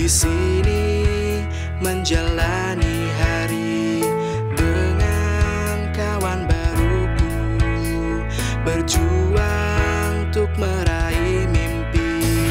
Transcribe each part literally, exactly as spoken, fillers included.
di sini menjalani hari dengan kawan baruku, berjuang untuk meraih mimpi.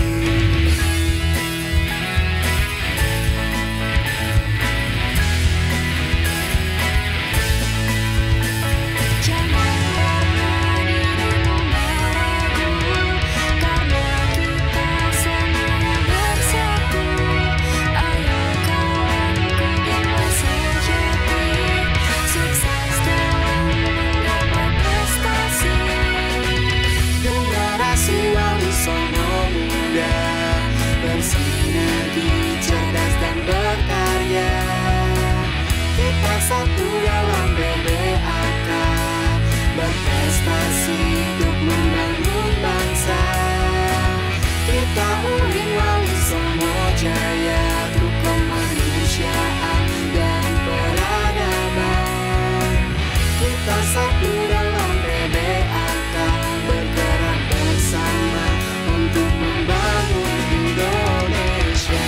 Jangan pernah dirimu meragu, karena kita semuanya bersatu. Ayo kawanku dengan sejati, sukses dalam menggapai prestasi. Generasi Wali Songo muda, bersinergi, cerdas dan berkarya. Kita satu dalam B B A K, berprestasi untuk membangun bangsa. Kita uin Wali Songo Jaya untuk kemanusiaan dan peradaban. Kita satu dalam B B A K, bergerak bersama untuk membangun Indonesia.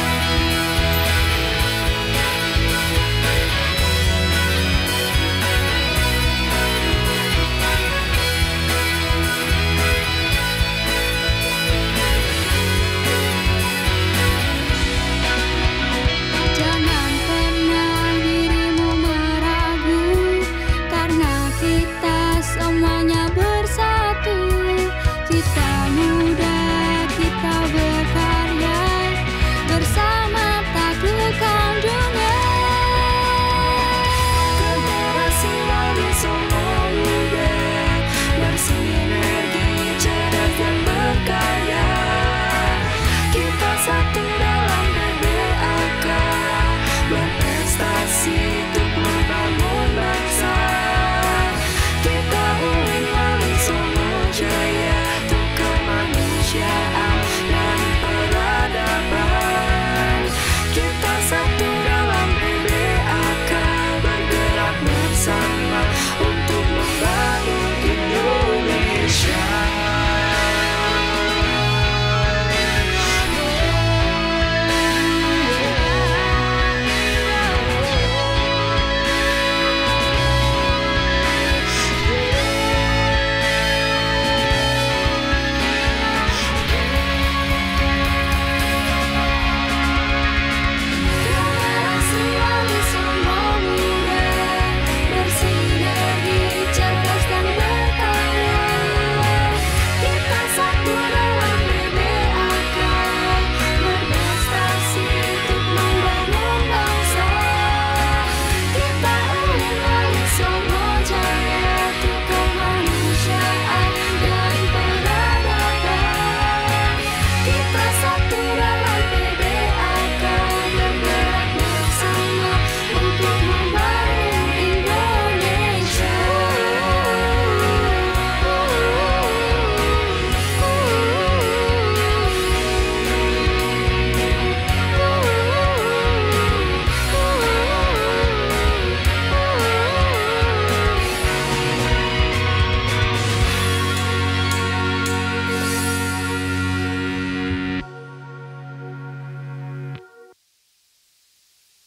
Jangan pernah dirimu meragu, karena kita semuanya bersatu. Kita muda, kita berkarya, bersama taklukkan dunia. Generasi Wali Songo muda, bersinergi, cerdas dan berkarya. Kita satu dalam B B A K, berprestasi untuk membangun bangsa. Kita uin Wali Songo Jaya untuk kemanusiaan